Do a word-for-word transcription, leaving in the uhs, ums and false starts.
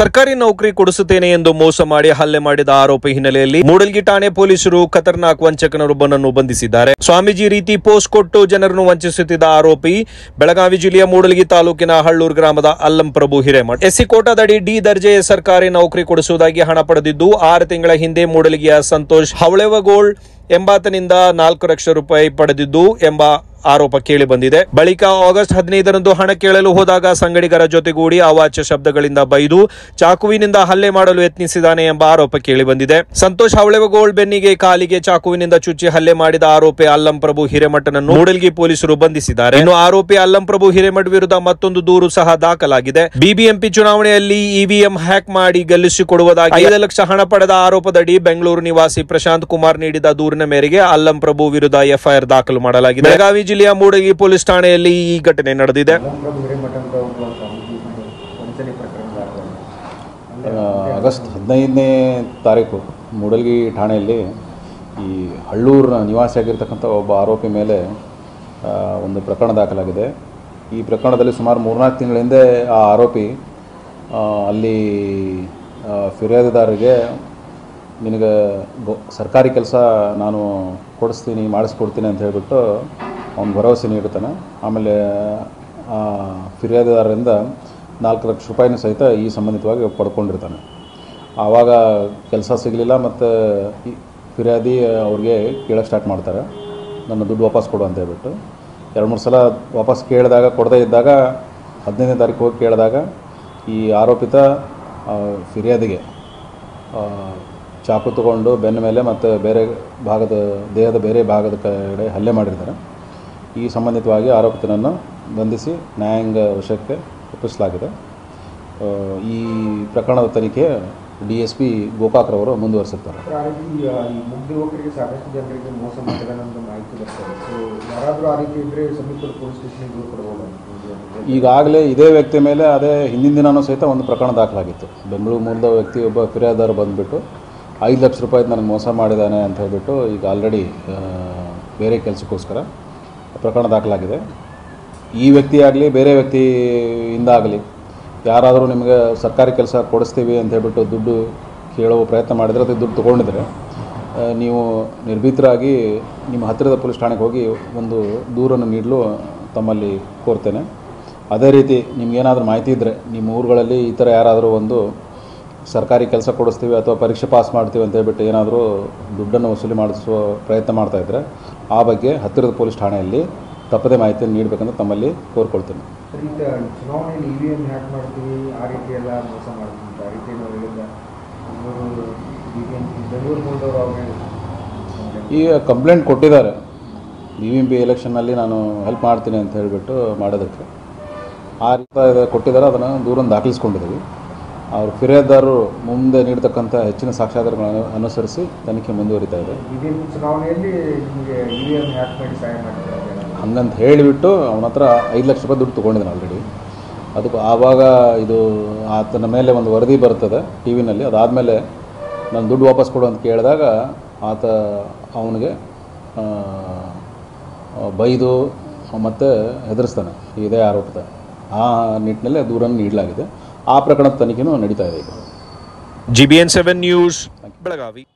ಸರ್ಕಾರಿ ನೌಕರಿ ಕೊಡಿಸುತ್ತೇನೆ ಎಂದು ಮೋಸ ಮಾಡಿ ಹಲ್ಲೆ ಮಾಡಿದ ಆರೋಪ ಹಿನ್ನೆಲೆಯಲ್ಲಿ ಮೂಡಲ್ಗಿ ಠಾಣೆ ಪೊಲೀಸರು ಖತರ್ನಾಕ್ ವಂಚಕನೊಬ್ಬನನ್ನು ಬಂಧಿಸಿದ್ದಾರೆ. ಸ್ವಾಮೀಜಿ ರೀತಿ ಪೋಸ್ಟ್ ಕೊಟ್ಟು ಜನರನ್ನು ವಂಚಿಸುತ್ತಿದ್ದ ಆರೋಪಿ ಬೆಳಗಾವಿ ಜಿಲ್ಲೆಯ ಮೂಡಲ್ಗಿ ತಾಲೂಕಿನ ಹಳ್ಳೂರು ಗ್ರಾಮದ ಅಲ್ಲಂ ಪ್ರಭು ಹಿರೇಮಠ್. ಎಸ್ಸಿ ಕೋಟಾದಡಿ ಡಿ ದರ್ಜೆಯ ಸರ್ಕಾರಿ ನೌಕರಿ ಕೊಡಿಸುವುದಾಗಿ ಹಣ ಪಡೆದಿದ್ದು ಆರು ತಿಂಗಳ ಹಿಂದೆ ಮೂಡಲ್ಗಿಯ ಸಂತೋಷ್ ಹವಳೆವಗೋಳ್ ಎಂಬಾತನಿಂದ ನಾಲ್ಕು ಲಕ್ಷ ರೂಪಾಯಿ ಪಡೆದಿದ್ದು ಎಂಬ ಆರೋಪ ಕೇಳಿ ಬಂದಿದೆ. ಬಳಿಕ ಆಗಸ್ಟ್ ಹದಿನೈದರಂದು ಹಣ ಕೇಳಲು ಹೋದಾಗ ಸಂಗಡಿಗರ ಜೊತೆಗೂಡಿ ಅವಾಚ್ಯ ಶಬ್ದಗಳಿಂದ ಬೈದು ಚಾಕುವಿನಿಂದ ಹಲ್ಲೆ ಮಾಡಲು ಯತ್ನಿಸಿದ್ದಾನೆ ಎಂಬ ಆರೋಪ ಕೇಳಿ ಬಂದಿದೆ. ಸಂತೋಷ್ ಹವಳೆವಗೋಳ್ ಬೆನ್ನಿಗೆ ಕಾಲಿಗೆ ಚಾಕುವಿನಿಂದ ಚುಚ್ಚಿ ಹಲ್ಲೆ ಮಾಡಿದ ಆರೋಪಿ ಅಲ್ಲಂ ಪ್ರಭು ಹಿರೇಮಠನನ್ನು ಮೂಡಲ್ಗಿ ಪೊಲೀಸರು ಬಂಧಿಸಿದ್ದಾರೆ. ಇನ್ನು ಆರೋಪಿ ಅಲ್ಲಂ ಪ್ರಭು ಹಿರೇಮಠ್ ವಿರುದ್ಧ ಮತ್ತೊಂದು ದೂರು ಸಹ ದಾಖಲಾಗಿದೆ. ಬಿಬಿಎಂಪಿ ಚುನಾವಣೆಯಲ್ಲಿ ಇವಿಎಂ ಹ್ಯಾಕ್ ಮಾಡಿ ಗೆಲ್ಲಿಸಿಕೊಡುವುದಾಗಿ ಐದು ಲಕ್ಷ ಹಣ ಪಡೆದ ಆರೋಪದಡಿ ಬೆಂಗಳೂರು ನಿವಾಸಿ ಪ್ರಶಾಂತ್ ಕುಮಾರ್ ನೀಡಿದ ದೂರಿನ ಮೇರೆಗೆ ಅಲ್ಲಂ ಪ್ರಭು ವಿರುದ್ಧ ಎಫ್ಐಆರ್ ದಾಖಲು ಮಾಡಲಾಗಿದೆ. ಬೆಳಗಾವಿ ಜಿಲ್ಲೆಯ ಮೂಡಲ್ಗಿ ಪೊಲೀಸ್ ಠಾಣೆಯಲ್ಲಿ ಈ ಘಟನೆ ನಡೆದಿದೆ. ಆಗಸ್ಟ್ ಹದಿನೈದನೇ ತಾರೀಕು ಮೂಡಲ್ಗಿ ಠಾಣೆಯಲ್ಲಿ ಈ ಹಳ್ಳೂರು ನಿವಾಸಿಯಾಗಿರ್ತಕ್ಕಂಥ ಒಬ್ಬ ಆರೋಪಿ ಮೇಲೆ ಒಂದು ಪ್ರಕರಣ ದಾಖಲಾಗಿದೆ. ಈ ಪ್ರಕರಣದಲ್ಲಿ ಸುಮಾರು ಮೂರ್ನಾಲ್ಕು ತಿಂಗಳ ಹಿಂದೆ ಆ ಆರೋಪಿ ಅಲ್ಲಿ ಫಿರ್ಯಾದಿದಾರರಿಗೆ ನಿನಗೆ ಗೊ ಸರ್ಕಾರಿ ಕೆಲಸ ನಾನು ಕೊಡಿಸ್ತೀನಿ ಮಾಡಿಸ್ಕೊಡ್ತೀನಿ ಅಂತ ಹೇಳಿಬಿಟ್ಟು ಅವನು ಭರವಸೆ ನೀಡುತ್ತಾನೆ. ಆಮೇಲೆ ಫಿರ್ಯಾದಿದಾರರಿಂದ ನಾಲ್ಕು ಲಕ್ಷ ರೂಪಾಯಿನೂ ಸಹಿತ ಈ ಸಂಬಂಧಿತವಾಗಿ ಪಡ್ಕೊಂಡಿರ್ತಾನೆ. ಆವಾಗ ಕೆಲಸ ಸಿಗಲಿಲ್ಲ ಮತ್ತು ಈ ಫಿರ್ಯಾದಿ ಅವ್ರಿಗೆ ಕೇಳೋಕ್ಕೆ ಸ್ಟಾರ್ಟ್ ಮಾಡ್ತಾರೆ, ನನ್ನ ದುಡ್ಡು ವಾಪಸ್ ಕೊಡು ಅಂತ ಹೇಳ್ಬಿಟ್ಟು. ಎರಡು ಮೂರು ಸಲ ವಾಪಸ್ ಕೇಳಿದಾಗ ಕೊಡದೇ ಇದ್ದಾಗ ಹದಿನೈದನೇ ತಾರೀಕು ಹೋಗಿ ಕೇಳಿದಾಗ ಈ ಆರೋಪಿತ ಫಿರ್ಯಾದಿಗೆ ಚಾಕು ತಗೊಂಡು ಬೆನ್ನ ಮೇಲೆ ಮತ್ತು ಬೇರೆ ಭಾಗದ ದೇಹದ ಬೇರೆ ಭಾಗದ ಕಡೆ ಹಲ್ಲೆ ಮಾಡಿರ್ತಾರೆ. ಈ ಸಂಬಂಧಿತವಾಗಿ ಆರೋಪಿತನನ್ನು ಬಂಧಿಸಿ ನ್ಯಾಯಾಂಗ ವಶಕ್ಕೆ ಒಪ್ಪಿಸಲಾಗಿದೆ. ಈ ಪ್ರಕರಣದ ತನಿಖೆ ಡಿ ಎಸ್ ಪಿ ಗೋಕಾಕ್ರವರು ಮುಂದುವರಿಸುತ್ತಾರೆ. ಈಗಾಗಲೇ ಇದೇ ವ್ಯಕ್ತಿ ಮೇಲೆ ಅದೇ ಹಿಂದಿನ ದಿನವೂ ಸಹಿತ ಒಂದು ಪ್ರಕರಣ ದಾಖಲಾಗಿತ್ತು. ಬೆಂಗಳೂರು ಮೂಲದ ವ್ಯಕ್ತಿ ಒಬ್ಬ ಫಿರ್ಯಾದಿದಾರ ಬಂದುಬಿಟ್ಟು ಐದು ಲಕ್ಷ ರೂಪಾಯಿ ನನಗೆ ಮೋಸ ಮಾಡಿದ್ದಾನೆ ಅಂತ ಹೇಳಿಬಿಟ್ಟು ಈಗ ಆಲ್ರೆಡಿ ಬೇರೆ ಕೆಲಸಕ್ಕೋಸ್ಕರ ಪ್ರಕರಣ ದಾಖಲಾಗಿದೆ. ಈ ವ್ಯಕ್ತಿಯಾಗಲಿ ಬೇರೆ ವ್ಯಕ್ತಿಯಿಂದ ಆಗಲಿ ಯಾರಾದರೂ ನಿಮಗೆ ಸರ್ಕಾರಿ ಕೆಲಸ ಕೊಡಿಸ್ತೀವಿ ಅಂತ ಹೇಳ್ಬಿಟ್ಟು ದುಡ್ಡು ಕೇಳುವ ಪ್ರಯತ್ನ ಮಾಡಿದರೆ ಅದು ದುಡ್ಡು ತೊಗೊಂಡಿದ್ರೆ ನೀವು ನಿರ್ಭೀತರಾಗಿ ನಿಮ್ಮ ಹತ್ತಿರದ ಪೊಲೀಸ್ ಠಾಣೆಗೆ ಹೋಗಿ ಒಂದು ದೂರನ್ನು ನೀಡಲು ತಮ್ಮಲ್ಲಿ ಕೋರ್ತೇನೆ. ಅದೇ ರೀತಿ ನಿಮಗೇನಾದರೂ ಮಾಹಿತಿ ಇದ್ದರೆ ನಿಮ್ಮ ಊರುಗಳಲ್ಲಿ ಈ ಥರ ಯಾರಾದರೂ ಒಂದು ಸರ್ಕಾರಿ ಕೆಲಸ ಕೊಡಿಸ್ತೀವಿ ಅಥವಾ ಪರೀಕ್ಷೆ ಪಾಸ್ ಮಾಡ್ತೀವಿ ಅಂತ ಹೇಳ್ಬಿಟ್ಟು ಏನಾದರೂ ದುಡ್ಡನ್ನು ವಸೂಲಿ ಮಾಡಿಸುವ ಪ್ರಯತ್ನ ಮಾಡ್ತಾಯಿದ್ರೆ ಆ ಬಗ್ಗೆ ಹತ್ತಿರದ ಪೊಲೀಸ್ ಠಾಣೆಯಲ್ಲಿ ತಪ್ಪದೇ ಮಾಹಿತಿಯನ್ನು ನೀಡಬೇಕಂತ ತಮ್ಮಲ್ಲಿ ಕೋರ್ಕೊಳ್ತೇನೆ. ಈಗ ಕಂಪ್ಲೇಂಟ್ ಕೊಟ್ಟಿದ್ದಾರೆ, ಬಿ ವಿ ಎಂ ಪಿ ಎಲೆಕ್ಷನ್ನಲ್ಲಿ ನಾನು ಹೆಲ್ಪ್ ಮಾಡ್ತೀನಿ ಅಂತ ಹೇಳಿಬಿಟ್ಟು ಮಾಡೋದಕ್ಕೆ ಆ ರೀತಿ ಕೊಟ್ಟಿದ್ದಾರೆ. ಅದನ್ನು ದೂರನ್ನು ದಾಖಲಿಸ್ಕೊಂಡಿದ್ದೀವಿ. ಅವರು ಫಿರ್ಯಾದಿದಾರರು ಮುಂದೆ ನೀಡತಕ್ಕಂಥ ಹೆಚ್ಚಿನ ಸಾಕ್ಷ್ಯಾಧಾರಗಳನ್ನು ಅನುಸರಿಸಿ ತನಿಖೆ ಮುಂದುವರಿತಾ ಇದೆ. ಹಂಗಂತ ಹೇಳಿಬಿಟ್ಟು ಅವನ ಹತ್ರ ಐದು ಲಕ್ಷ ರೂಪಾಯಿ ದುಡ್ಡು ತೊಗೊಂಡಿದ್ದಾನೆ ಆಲ್ರೆಡಿ. ಅದಕ್ಕೆ ಆವಾಗ ಇದು ಆತನ ಮೇಲೆ ಒಂದು ವರದಿ ಬರ್ತದೆ ಟಿ ವಿನಲ್ಲಿ. ಅದಾದಮೇಲೆ ನಾನು ದುಡ್ಡು ವಾಪಸ್ ಕೊಡು ಅಂತ ಕೇಳಿದಾಗ ಆತ ಅವನಿಗೆ ಬೈದು ಮತ್ತು ಹೆದರಿಸ್ತಾನೆ ಇದೇ ಆರೋಪದ. ಆ ನಿಟ್ಟಿನಲ್ಲಿ ದೂರನ್ನು ನೀಡಲಾಗಿದೆ. ಆ ಪ್ರಕರಣದ ತನಿಖೆನೂ ನಡೀತಾ ಇದೆ ಈಗ. G B N seven news Belagavi.